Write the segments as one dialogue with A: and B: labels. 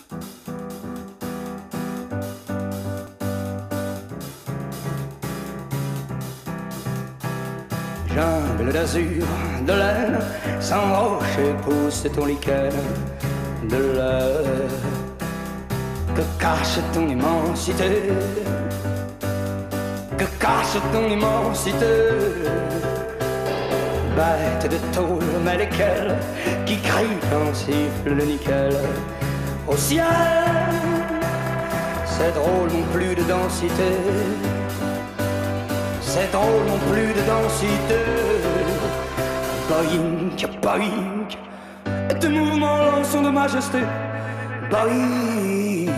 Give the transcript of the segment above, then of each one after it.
A: Jungle d'azur, de laine, sans rocher pousse ton lichen de l'air. Que cache ton immensité? Que cache ton immensité? Bête de tôle, mais lesquelles qui crient quand siffle le nickel au ciel? C'est drôle, non plus de densité. C'est drôle, non plus de densité. Boing, boing, et tes mouvements sont de majesté. Boing,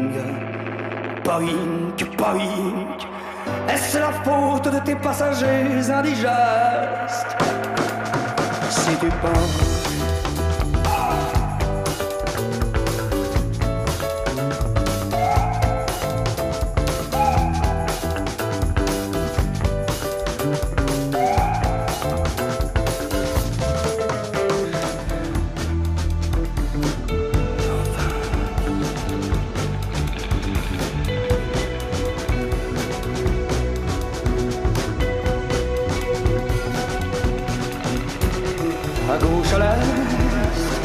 A: boing, boing. Est-ce la faute de tes passagers indigestes? Si tu penses à gauche, à l'est,